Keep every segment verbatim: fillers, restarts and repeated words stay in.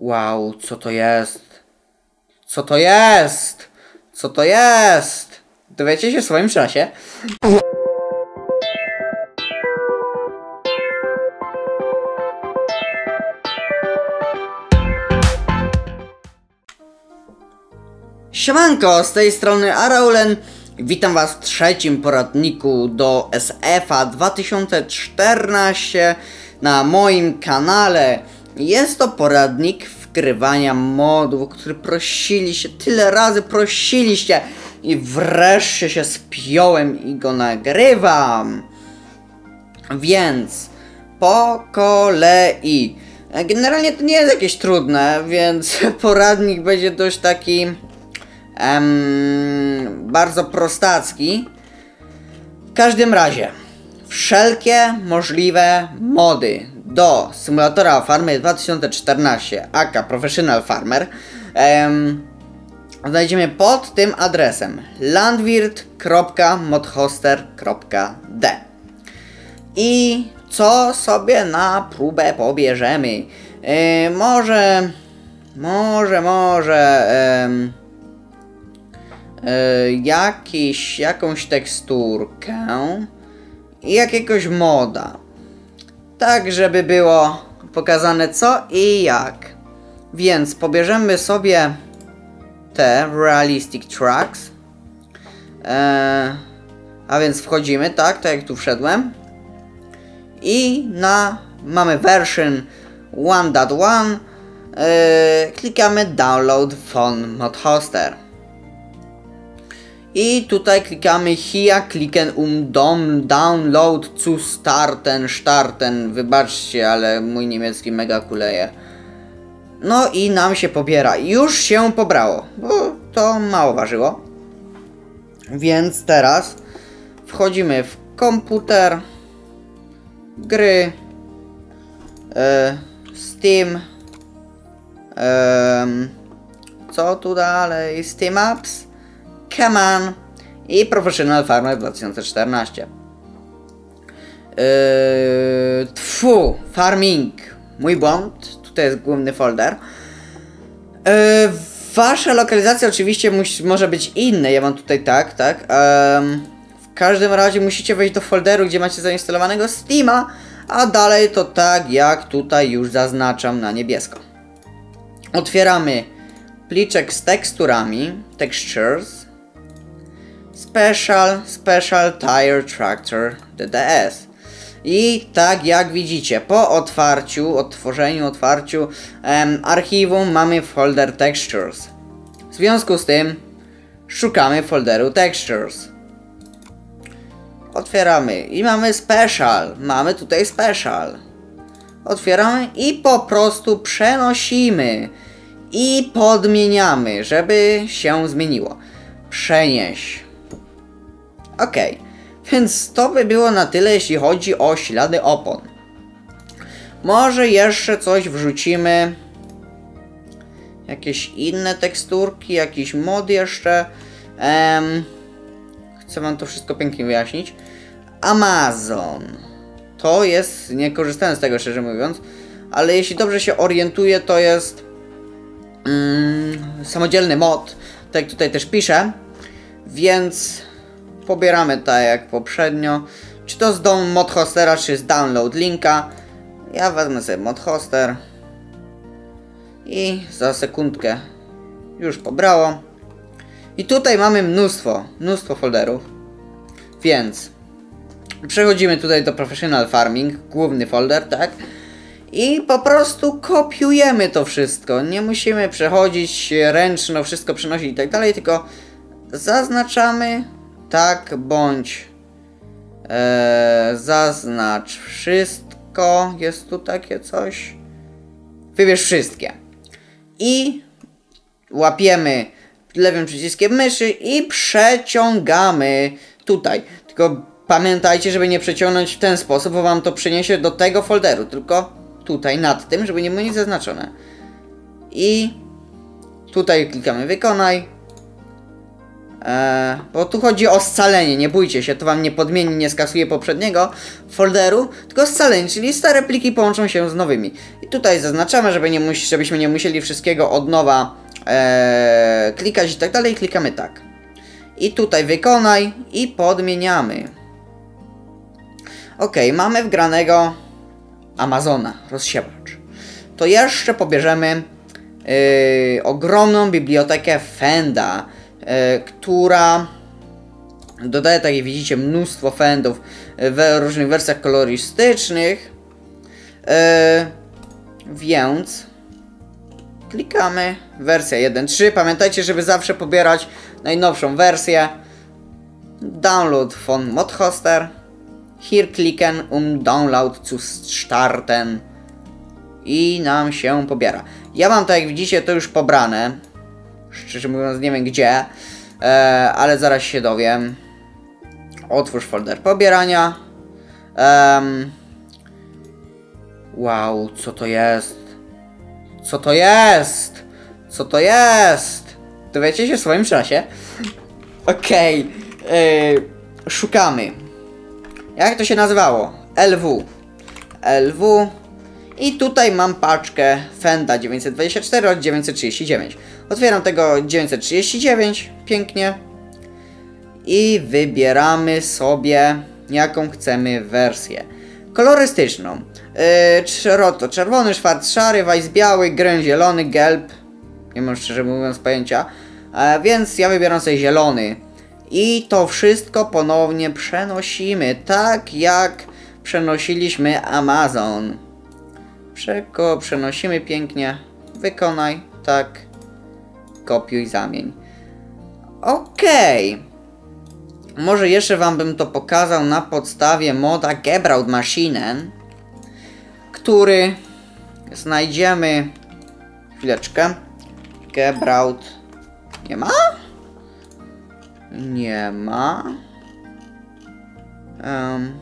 Wow, co to jest? Co to jest? Co to jest? Dowiecie się w swoim czasie. Siemanko, z tej strony Araulen. Witam was w trzecim poradniku do S F a dwa tysiące czternaście na moim kanale. Jest to poradnik wgrywania modów, który prosiliście, tyle razy prosiliście i wreszcie się spiąłem i go nagrywam. Więc po kolei. Generalnie to nie jest jakieś trudne, więc poradnik będzie dość taki em, bardzo prostacki. W każdym razie wszelkie możliwe mody do symulatora farmy dwa tysiące czternaście aka Professional Farmer em, znajdziemy pod tym adresem landwirt kropka modhoster kropka d. I co sobie na próbę pobierzemy? Yy, może, może, może yy, yy, jakiś, jakąś teksturkę i jakiegoś moda. Tak, żeby było pokazane co i jak. Więc pobierzemy sobie te Realistic Tracks. Yy, a więc wchodzimy, tak, tak jak tu wszedłem. I na, mamy version jeden kropka jeden, yy, klikamy download von modhoster. I tutaj klikamy hier klicken um dom, download zu starten, starten, wybaczcie, ale mój niemiecki mega kuleje. No i nam się pobiera, już się pobrało, bo to mało ważyło. Więc teraz wchodzimy w komputer, gry, e, Steam, e, co tu dalej, Steam Apps, Command i Professional Farmer dwa tysiące czternaście. E, tfu, Farming, mój błąd, tutaj jest główny folder. E, wasza lokalizacja oczywiście musi, może być inna, ja mam tutaj tak, tak. E, W każdym razie musicie wejść do folderu, gdzie macie zainstalowanego Steama, a dalej to tak jak tutaj już zaznaczam na niebiesko. Otwieramy pliczek z teksturami, Textures, Special, Special Tire Tractor D D S. I tak jak widzicie, po otwarciu, otworzeniu, otwarciu em, archiwum mamy folder Textures. W związku z tym szukamy folderu Textures. Otwieramy i mamy special, mamy tutaj special. Otwieramy i po prostu przenosimy i podmieniamy, żeby się zmieniło. Przenieś. Ok, więc to by było na tyle, jeśli chodzi o ślady opon. Może jeszcze coś wrzucimy. Jakieś inne teksturki, jakiś mod jeszcze. Um, Chcę wam to wszystko pięknie wyjaśnić. Amazon. To jest, nie korzystałem z tego szczerze mówiąc, ale jeśli dobrze się orientuję, to jest mm, samodzielny mod, tak jak tutaj też piszę. Więc pobieramy tak jak poprzednio. Czy to z dom modhostera, czy z download linka. Ja wezmę sobie modhoster. I za sekundkę już pobrało. I tutaj mamy mnóstwo, mnóstwo folderów, więc przechodzimy tutaj do Professional Farming, główny folder, tak? I po prostu kopiujemy to wszystko, nie musimy przechodzić ręczno, wszystko przenosić i tak dalej, tylko zaznaczamy, tak, bądź e, zaznacz wszystko, jest tu takie coś, wybierz wszystkie i łapiemy lewym przyciskiem myszy i przeciągamy tutaj. Tylko pamiętajcie, żeby nie przeciągnąć w ten sposób, bo wam to przyniesie do tego folderu, tylko tutaj nad tym, żeby nie było nic zaznaczone. I tutaj klikamy wykonaj. E, bo tu chodzi o scalenie, nie bójcie się, to wam nie podmieni, nie skasuje poprzedniego folderu, tylko scalenie, czyli stare pliki połączą się z nowymi. I tutaj zaznaczamy, żeby nie mus żebyśmy nie musieli wszystkiego od nowa e, klikać i tak dalej, klikamy tak. I tutaj wykonaj i podmieniamy. Ok, mamy wgranego Amazona, rozsiewacz. To jeszcze pobierzemy yy, ogromną bibliotekę Fenda, yy, która dodaje, tak jak widzicie, mnóstwo Fendów w różnych wersjach kolorystycznych. Yy, więc klikamy wersja jeden trzy. Pamiętajcie, żeby zawsze pobierać najnowszą wersję. Download von Modhoster. Hier klicken, um Download zu starten. I nam się pobiera. Ja mam, tak jak widzicie, to już pobrane. Szczerze mówiąc, nie wiem gdzie, e, ale zaraz się dowiem. Otwórz folder pobierania. Um, wow, co to jest? Co to jest? Co to jest? Dowiecie się w swoim czasie. Okej. Okay. Szukamy. Jak to się nazywało? L W. L W. I tutaj mam paczkę Fenda dziewięćset dwadzieścia cztery od dziewięćset trzydzieści dziewięć. Otwieram tego dziewięćset trzydzieści dziewięć. Pięknie. I wybieramy sobie, jaką chcemy wersję. Kolorystyczną. Yy, roto czerwony, szwarc szary, wajs biały, gryn zielony, gelb. Nie mam szczerze mówiąc pojęcia. E, więc ja wybieram sobie zielony. I to wszystko ponownie przenosimy, tak jak przenosiliśmy Amazon. Przeko przenosimy pięknie. Wykonaj, tak. Kopiuj, zamień. Okej. Okay. Może jeszcze wam bym to pokazał na podstawie moda Gebrauchtmaschinen, który znajdziemy... Chwileczkę. Gebraucht... Nie ma? Nie ma. Um.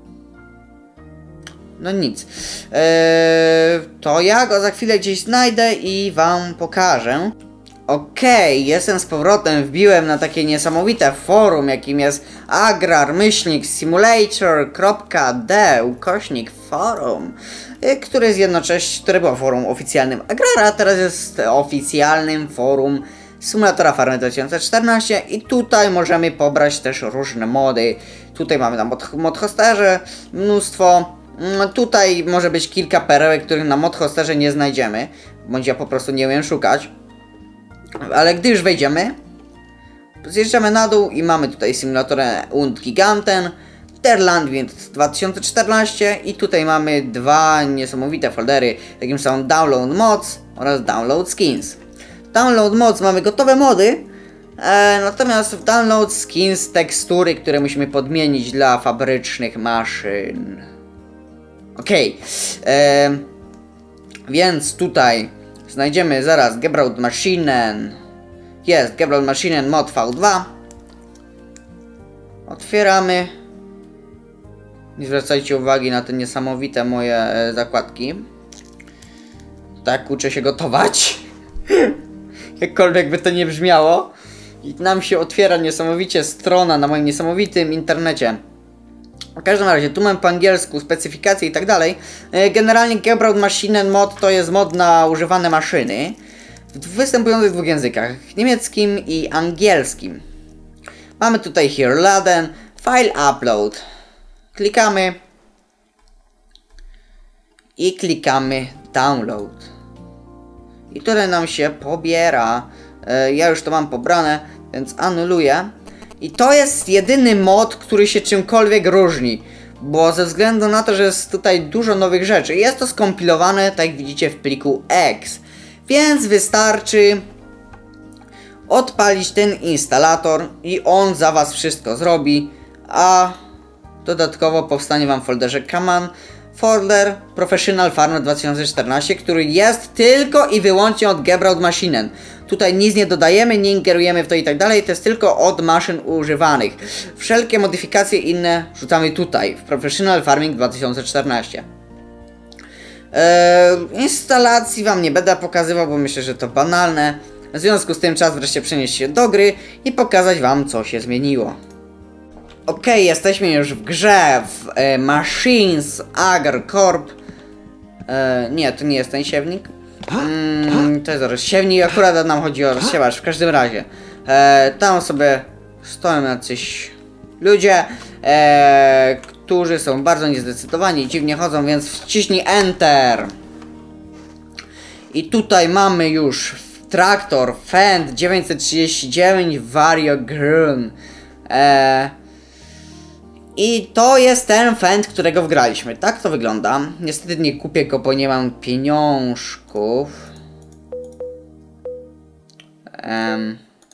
No nic. Eee, to ja go za chwilę gdzieś znajdę i wam pokażę. Okej, okay, jestem z powrotem, wbiłem na takie niesamowite forum, jakim jest agrar myślnik simulator kropka d ukośnik forum, które jest jednocześnie, które było forum oficjalnym Agrara, a teraz jest oficjalnym forum Symulatora Farmy dwa tysiące czternaście i tutaj możemy pobrać też różne mody. Tutaj mamy na mod, modhosterze mnóstwo. Tutaj może być kilka perełek, których na modhosterze nie znajdziemy, bądź ja po prostu nie umiem szukać. Ale gdy już wejdziemy, zjeżdżamy na dół i mamy tutaj Simulatorę und Giganten, Terland dwa tysiące czternaście i tutaj mamy dwa niesamowite foldery, jakim są Download Mods oraz Download Skins. Download Mods mamy gotowe mody, e, natomiast w Download Skins tekstury, które musimy podmienić dla fabrycznych maszyn. Okej, okay. Więc tutaj znajdziemy zaraz Gebrauchtmaschinen. Jest Gebrauchtmaschinen mod V dwa. Otwieramy. Nie zwracajcie uwagi na te niesamowite moje e, zakładki. Tak uczę się gotować. Jakkolwiek by to nie brzmiało. I nam się otwiera niesamowicie strona na moim niesamowitym internecie. W każdym razie, tu mam po angielsku specyfikacje i tak dalej. Generalnie Gebrauchtmaschinen mod to jest mod na używane maszyny występujący w dwóch językach, niemieckim i angielskim. Mamy tutaj Herladen, File Upload. Klikamy i klikamy Download. I tutaj nam się pobiera. Ja już to mam pobrane, więc anuluję. I to jest jedyny mod, który się czymkolwiek różni, bo ze względu na to, że jest tutaj dużo nowych rzeczy, jest to skompilowane, tak jak widzicie, w pliku X. Więc wystarczy odpalić ten instalator i on za was wszystko zrobi, a dodatkowo powstanie wam w folderze Command folder Professional Farm dwa tysiące czternaście, który jest tylko i wyłącznie od Gebrauchtmaschinen. Tutaj nic nie dodajemy, nie ingerujemy w to i tak dalej, to jest tylko od maszyn używanych. Wszelkie modyfikacje inne wrzucamy tutaj, w Professional Farming dwa tysiące czternaście. Eee, instalacji wam nie będę pokazywał, bo myślę, że to banalne. W związku z tym czas wreszcie przenieść się do gry i pokazać wam, co się zmieniło. Ok, jesteśmy już w grze w e, Machines Agar Corp. E, nie, to nie jest ten siewnik. Mm, to jest rozsiewnik, akurat nam chodzi o rozsiewacz. W każdym razie, e, tam sobie stoją jacyś ludzie, e, którzy są bardzo niezdecydowani i dziwnie chodzą, więc wciśnij Enter. I tutaj mamy już traktor Fendt dziewięćset trzydzieści dziewięć Vario Grun. E, I to jest ten Fendt, którego wgraliśmy. Tak to wygląda. Niestety nie kupię go, bo nie mam pieniążków. Um,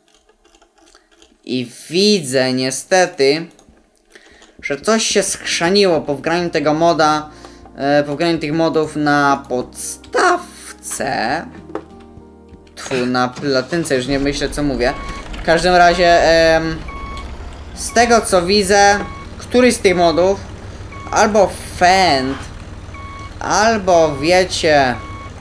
I widzę niestety, że coś się schrzaniło po wgraniu tego moda, e, po wgraniu tych modów na podstawce. Tfu, na platynce, już nie myślę co mówię. W każdym razie, e, z tego co widzę, któryś z tych modów, albo Fendt, albo wiecie,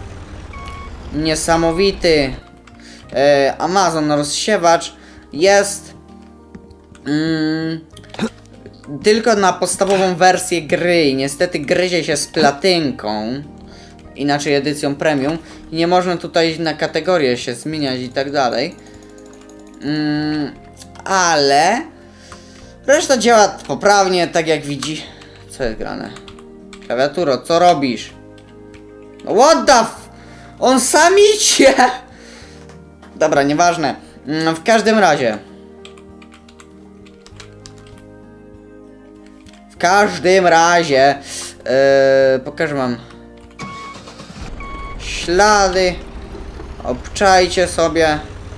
niesamowity e, Amazon rozsiewacz jest mm, tylko na podstawową wersję gry i niestety gryzie się z platynką, inaczej edycją premium i nie można tutaj na kategorię się zmieniać i tak dalej. Mm, ale reszta działa poprawnie, tak jak widzi. Co jest grane? Klawiaturo, co robisz? No what the f... On sam idzie! Dobra, nieważne. Mm, w każdym razie. W każdym razie. Yy, pokażę wam ślady. Obczajcie sobie.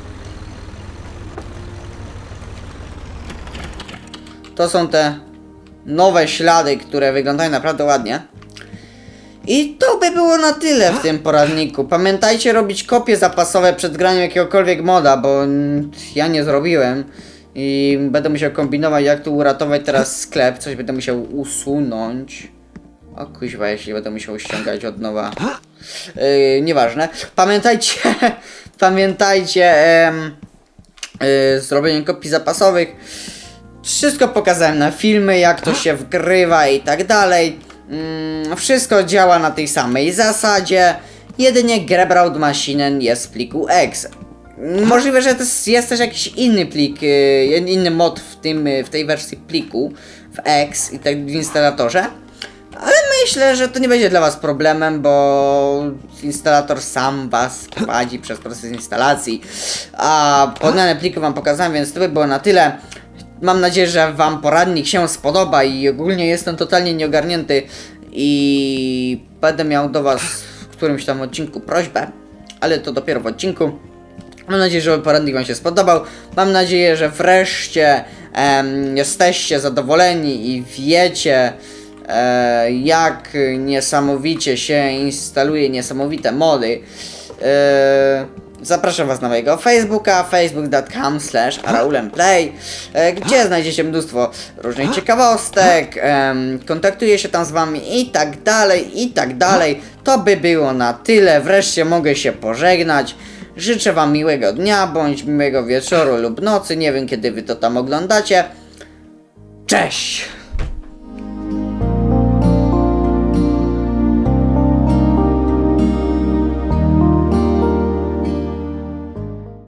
To są te nowe ślady, które wyglądają naprawdę ładnie. I to by było na tyle w tym poradniku. Pamiętajcie robić kopie zapasowe przed graniem jakiegokolwiek moda, bo ja nie zrobiłem. I będę musiał kombinować, jak tu uratować teraz sklep. Coś będę musiał usunąć. O kuźwa, jeśli będę musiał ściągać od nowa. Yy, nieważne. Pamiętajcie, pamiętajcie yy, yy, zrobienie kopii zapasowych. Wszystko pokazałem na filmy, jak to się wgrywa i tak dalej. Mm, wszystko działa na tej samej zasadzie. Jedynie Gebraucht Maschinen jest w pliku X. Możliwe, że to jest też jakiś inny plik, yy, inny mod w, tym, w tej wersji pliku w X i tak w instalatorze. Ale myślę, że to nie będzie dla was problemem, bo instalator sam was prowadzi przez proces instalacji. A podane pliki wam pokazałem, więc to by było na tyle. Mam nadzieję, że wam poradnik się spodoba i ogólnie jestem totalnie nieogarnięty i będę miał do was w którymś tam odcinku prośbę, ale to dopiero w odcinku. Mam nadzieję, że poradnik wam się spodobał. Mam nadzieję, że wreszcie em, jesteście zadowoleni i wiecie, e, jak niesamowicie się instaluje niesamowite mody. E, Zapraszam was na mojego Facebooka, facebook kropka com slash araulemplay, gdzie znajdziecie mnóstwo różnych ciekawostek, em, kontaktuję się tam z wami i tak dalej, i tak dalej. To by było na tyle, wreszcie mogę się pożegnać. Życzę wam miłego dnia, bądź miłego wieczoru lub nocy, nie wiem kiedy wy to tam oglądacie. Cześć!